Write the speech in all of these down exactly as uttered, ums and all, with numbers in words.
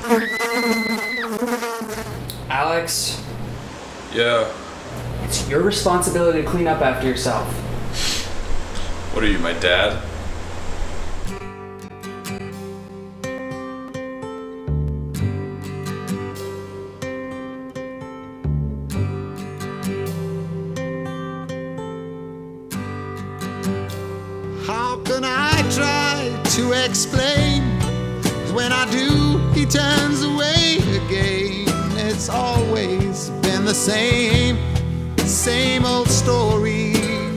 Alex. Yeah. It's your responsibility to clean up after yourself. What are you, my dad? How can I try to explain? 'Cause when I do, he turns away again. It's always been the same, same old story.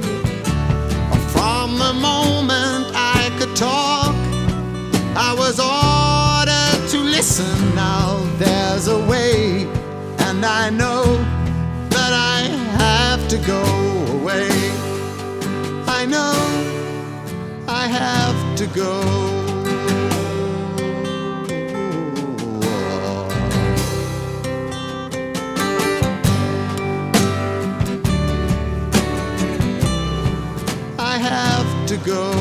From the moment I could talk, I was ordered to listen. Now there's a way, and I know that I have to go away. I know I have to go. I have to go.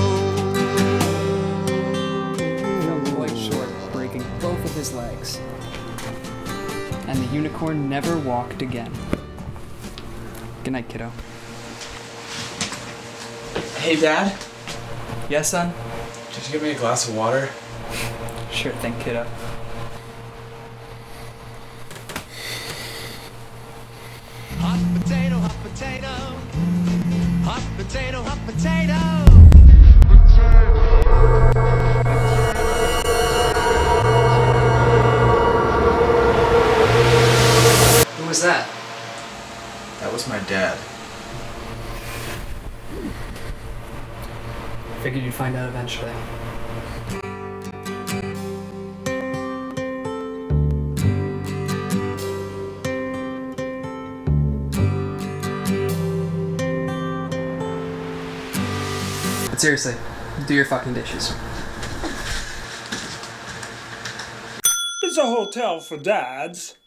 Fell quite short, breaking both of his legs. And the unicorn never walked again. Good night, kiddo. Hey, Dad? Yes, son? Could you give me a glass of water? Sure thing, kiddo. Hot potato, hot potato. Hot potato, hot potato. Who was that? That was my dad. Figured you'd find out eventually. But seriously, do your fucking dishes. It's a hotel for dads.